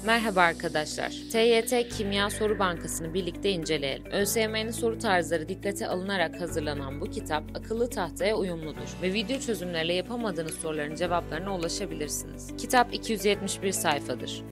Merhaba arkadaşlar. TYT Kimya Soru Bankası'nı birlikte inceleyelim. ÖSYM'nin soru tarzları dikkate alınarak hazırlanan bu kitap akıllı tahtaya uyumludur ve video çözümleriyle yapamadığınız soruların cevaplarına ulaşabilirsiniz. Kitap 271 sayfadır.